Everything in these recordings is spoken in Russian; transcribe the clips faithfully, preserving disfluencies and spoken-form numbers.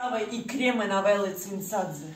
икре Манавеллы Цинцадзе.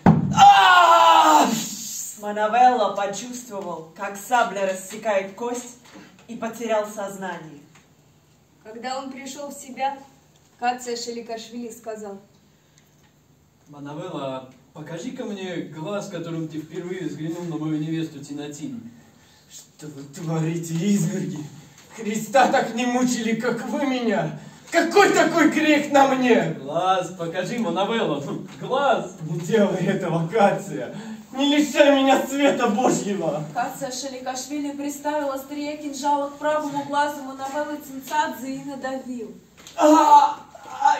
Манавелла почувствовал, как сабля рассекает кость, и потерял сознание. Когда он пришел в себя, Кация Шаликашвили сказал: Манавелла, покажи-ка мне глаз, которым ты впервые взглянул на мою невесту Тинатину. Что вы творите, изверги? Христа так не мучили, как вы меня! Какой такой грех на мне? Глаз, покажи, Манавелла, глаз! Не делай этого, Кация! Не лишай меня света Божьего! Кация Шаликашвили приставил острие кинжала к правому глазу Манавеллы Цинцадзе и надавил. А, ай.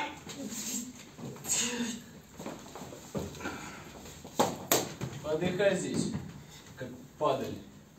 Подыхай здесь, как падаль.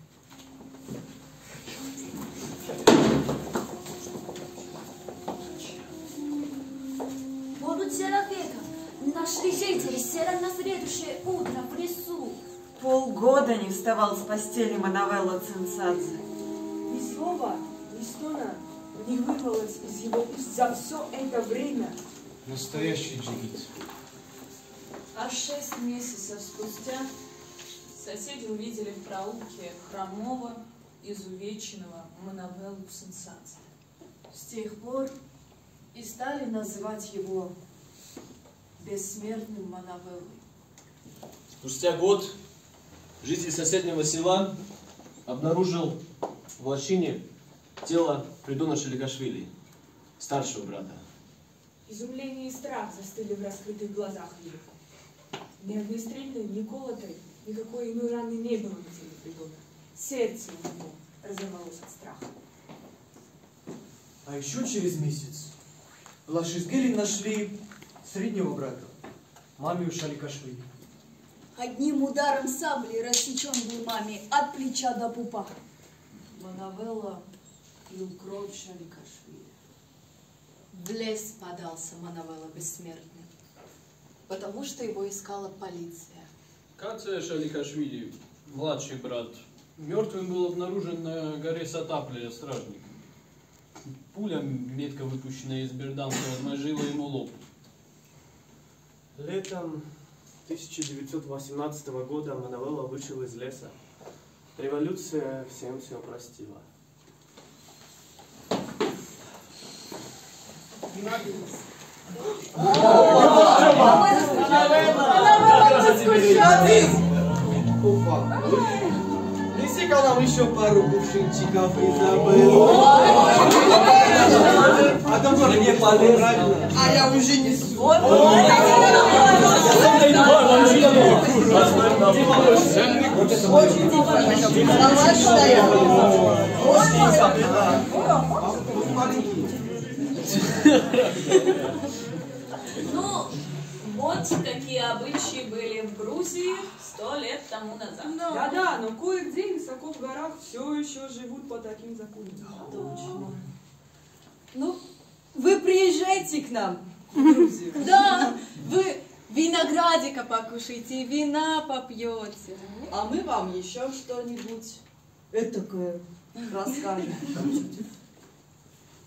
Будут человека. Нашли жители сера на следующее утро в лесу. Полгода не вставал с постели Манавелла Цинцадзе. Ни слова, ни стона не вырвалось из его уст за все это время. Настоящий джигит. А шесть месяцев спустя соседи увидели в проулке хромого, изувеченного Манавеллу Цинцадзе. С тех пор и стали называть его бессмертным Манавеллой. Спустя год житель соседнего села обнаружил в лощине тело Придона Шаликашвили, старшего брата. Изумление и страх застыли в раскрытых глазах его. Ни огнестрельной, ни колотой, никакой иной раны не было на теле Придона. Сердце у него разорвалось от страха. А еще через месяц в Лашизгире нашли среднего брата, мамию Шаликашвили. Одним ударом сабли рассечен был маме от плеча до пупа. Манавелла пил кровь Шаликашвили. В лес подался Манавелла бессмертный, потому что его искала полиция. Кация Шаликашвили, младший брат, мертвым был обнаружен на горе Сатапля стражником. Пуля, метко выпущенная из берданца, размозжила ему лоб. Летом тысяча девятьсот восемнадцатого года Манавелла вышел из леса. Революция всем все простила. Неси-ка нам еще пару кувшинчиков, Изабелла. А то тоже не правильно. А я уже несу. Ну, вот какие обычаи были в Грузии сто лет тому назад. Да-да, но кое-где высоко в горах все еще живут по таким законам. Точно. Ну, вы приезжайте к нам в Грузию. Да, вы виноградика покушайте, вина попьете. А мы вам еще что-нибудь этакое расскажем.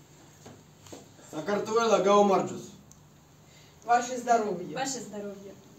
А картуэла гаумарджус. Ваше здоровье. Ваше здоровье.